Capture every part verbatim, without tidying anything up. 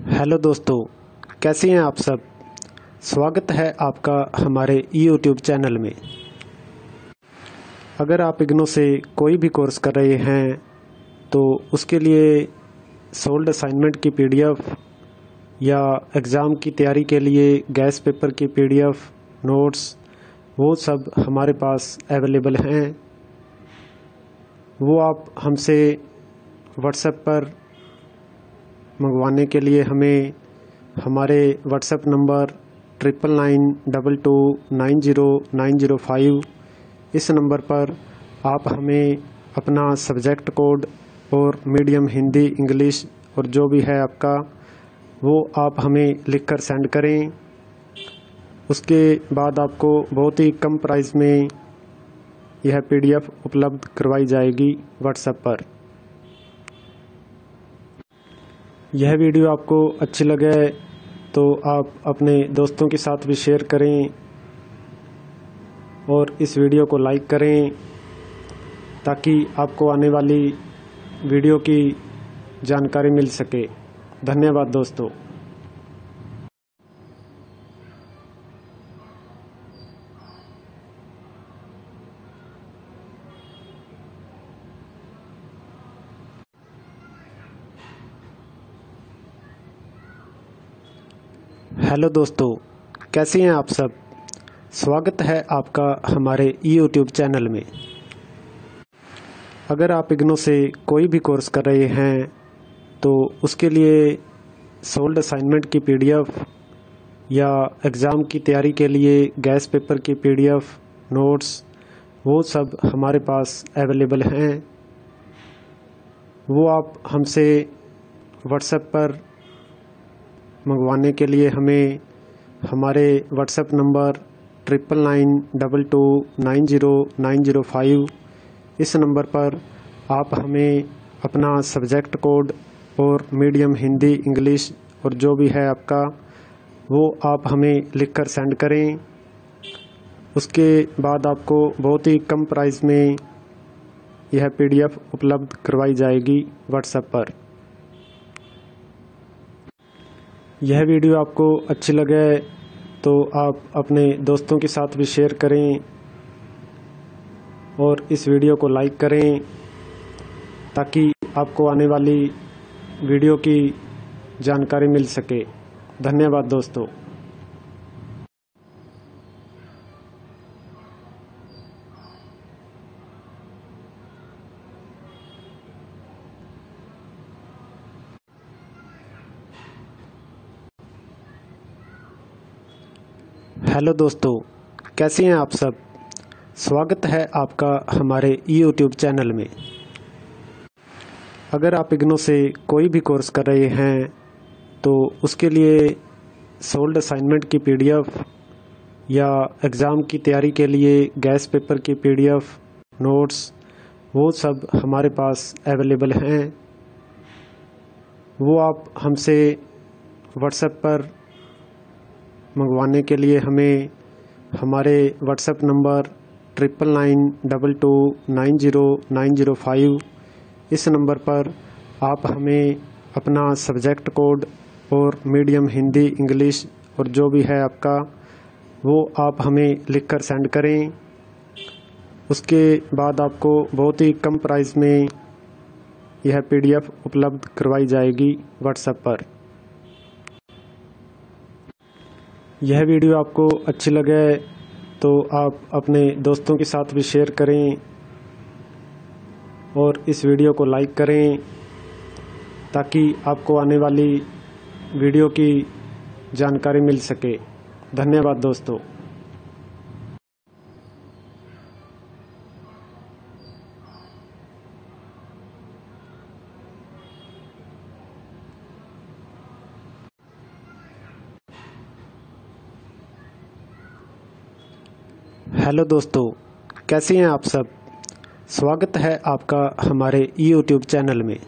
Hello दोस्तों, कैसे हैं आप सब। स्वागत है आपका हमारे यूट्यूब चैनल में। अगर आप इग्नो से कोई भी कोर्स कर रहे हैं तो उसके लिए सोल्ड असाइनमेंट की पीडीएफ या एग्ज़ाम की तैयारी के लिए गैस पेपर की पीडीएफ, नोट्स, वो सब हमारे पास अवेलेबल हैं। वो आप हमसे व्हाट्सएप पर मंगवाने के लिए हमें हमारे WhatsApp number triple nine double two nine zero nine zero five इस नंबर पर आप हमें अपना सब्जेक्ट कोड और मीडियम हिंदी, इंग्लिश और जो भी है आपका वो आप हमें लिखकर सेंड करें। उसके बाद आपको बहुत ही कम प्राइस में यह पीडीएफ उपलब्ध करवाई जाएगी व्हाट्सएप पर। यह वीडियो आपको अच्छी लगे तो आप अपने दोस्तों के साथ भी शेयर करें और इस वीडियो को लाइक करें ताकि आपको आने वाली वीडियो की जानकारी मिल सके। धन्यवाद दोस्तों। हेलो दोस्तों, कैसे हैं आप सब। स्वागत है आपका हमारे यूट्यूब चैनल में। अगर आप इग्नो से कोई भी कोर्स कर रहे हैं तो उसके लिए सोल्ड असाइनमेंट की पीडीएफ या एग्ज़ाम की तैयारी के लिए गैस पेपर की पीडीएफ, नोट्स, वो सब हमारे पास अवेलेबल हैं। वो आप हमसे व्हाट्सएप पर मंगवाने के लिए हमें हमारे WhatsApp number triple nine double two nine zero nine zero five इस नंबर पर आप हमें अपना सब्जेक्ट कोड और मीडियम हिंदी, इंग्लिश और जो भी है आपका वो आप हमें लिखकर सेंड करें। उसके बाद आपको बहुत ही कम प्राइस में यह पीडीएफ उपलब्ध करवाई जाएगी व्हाट्सएप पर। यह वीडियो आपको अच्छी लगे तो आप अपने दोस्तों के साथ भी शेयर करें और इस वीडियो को लाइक करें ताकि आपको आने वाली वीडियो की जानकारी मिल सके। धन्यवाद दोस्तों। हेलो दोस्तों, कैसे हैं आप सब। स्वागत है आपका हमारे यूट्यूब चैनल में। अगर आप इग्नो से कोई भी कोर्स कर रहे हैं तो उसके लिए सोल्ड असाइनमेंट की पीडीएफ या एग्ज़ाम की तैयारी के लिए गैस पेपर की पीडीएफ, नोट्स, वो सब हमारे पास अवेलेबल हैं। वो आप हमसे व्हाट्सएप पर मंगवाने के लिए हमें हमारे WhatsApp number triple nine double two nine zero nine zero five इस नंबर पर आप हमें अपना सब्जेक्ट कोड और मीडियम हिंदी, इंग्लिश और जो भी है आपका वो आप हमें लिखकर सेंड करें। उसके बाद आपको बहुत ही कम प्राइस में यह पीडीएफ उपलब्ध करवाई जाएगी व्हाट्सएप पर। यह वीडियो आपको अच्छी लगे तो आप अपने दोस्तों के साथ भी शेयर करें और इस वीडियो को लाइक करें ताकि आपको आने वाली वीडियो की जानकारी मिल सके। धन्यवाद दोस्तों। हेलो दोस्तों, कैसे हैं आप सब। स्वागत है आपका हमारे यूट्यूब चैनल में।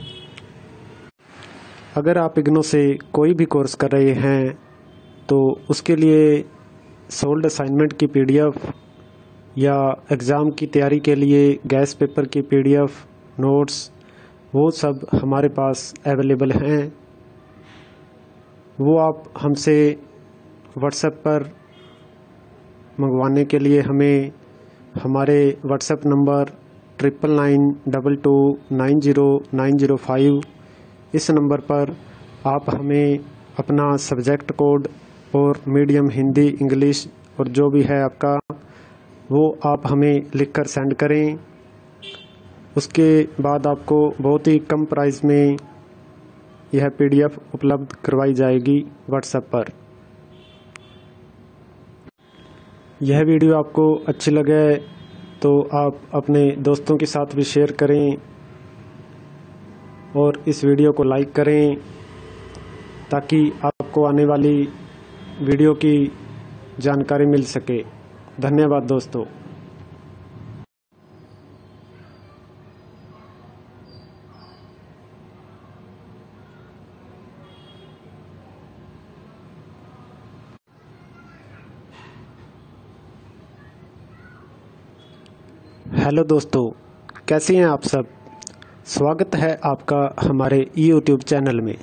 अगर आप इग्नो से कोई भी कोर्स कर रहे हैं तो उसके लिए सोल्ड असाइनमेंट की पीडीएफ या एग्ज़ाम की तैयारी के लिए गैस पेपर की पीडीएफ, नोट्स, वो सब हमारे पास अवेलेबल हैं। वो आप हमसे व्हाट्सएप पर मंगवाने के लिए हमें हमारे WhatsApp number triple nine double two nine zero nine zero five इस नंबर पर आप हमें अपना सब्जेक्ट कोड और मीडियम हिंदी इंग्लिश और जो भी है आपका वो आप हमें लिखकर सेंड करें। उसके बाद आपको बहुत ही कम प्राइस में यह पीडीएफ उपलब्ध करवाई जाएगी व्हाट्सएप पर। यह वीडियो आपको अच्छी लगे तो आप अपने दोस्तों के साथ भी शेयर करें और इस वीडियो को लाइक करें ताकि आपको आने वाली वीडियो की जानकारी मिल सके। धन्यवाद दोस्तों। हेलो दोस्तों, कैसे हैं आप सब। स्वागत है आपका हमारे यूट्यूब चैनल में।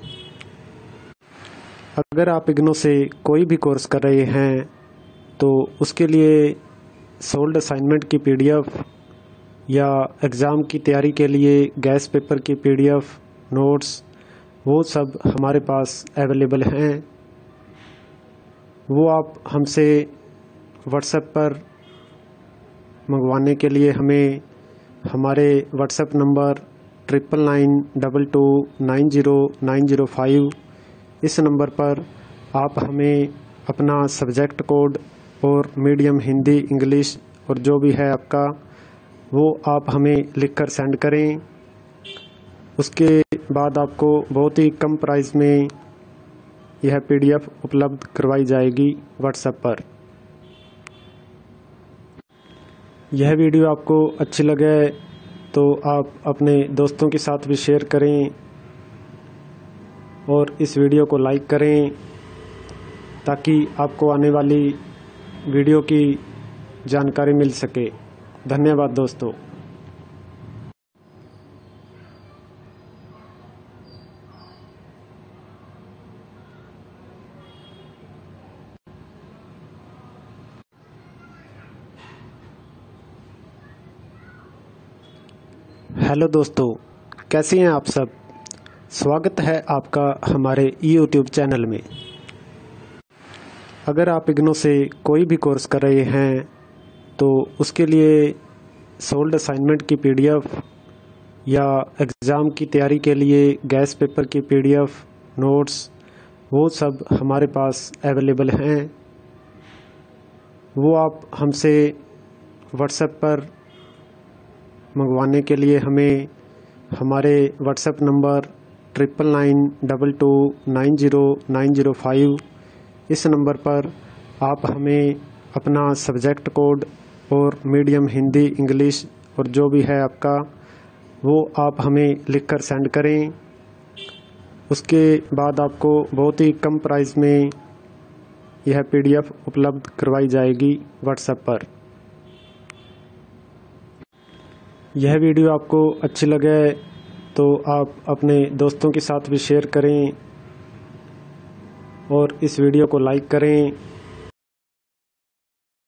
अगर आप इग्नो से कोई भी कोर्स कर रहे हैं तो उसके लिए सोल्ड असाइनमेंट की पीडीएफ या एग्ज़ाम की तैयारी के लिए गैस पेपर की पीडीएफ, नोट्स, वो सब हमारे पास अवेलेबल हैं। वो आप हमसे व्हाट्सएप पर मंगवाने के लिए हमें हमारे WhatsApp number triple nine double two nine zero nine zero five इस नंबर पर आप हमें अपना सब्जेक्ट कोड और मीडियम हिंदी इंग्लिश और जो भी है आपका वो आप हमें लिखकर सेंड करें। उसके बाद आपको बहुत ही कम प्राइस में यह पीडीएफ उपलब्ध करवाई जाएगी व्हाट्सएप पर। यह वीडियो आपको अच्छी लगे तो आप अपने दोस्तों के साथ भी शेयर करें और इस वीडियो को लाइक करें ताकि आपको आने वाली वीडियो की जानकारी मिल सके। धन्यवाद दोस्तों। हेलो दोस्तों, कैसे हैं आप सब। स्वागत है आपका हमारे यूट्यूब चैनल में। अगर आप इग्नो से कोई भी कोर्स कर रहे हैं तो उसके लिए सोल्ड असाइनमेंट की पीडीएफ या एग्ज़ाम की तैयारी के लिए गैस पेपर की पीडीएफ, नोट्स, वो सब हमारे पास अवेलेबल हैं। वो आप हमसे व्हाट्सएप पर मंगवाने के लिए हमें हमारे WhatsApp number triple nine double two nine zero nine zero five इस नंबर पर आप हमें अपना सब्जेक्ट कोड और मीडियम हिंदी इंग्लिश और जो भी है आपका वो आप हमें लिखकर सेंड करें। उसके बाद आपको बहुत ही कम प्राइस में यह पीडीएफ उपलब्ध करवाई जाएगी व्हाट्सएप पर। यह वीडियो आपको अच्छी लगे तो आप अपने दोस्तों के साथ भी शेयर करें और इस वीडियो को लाइक करें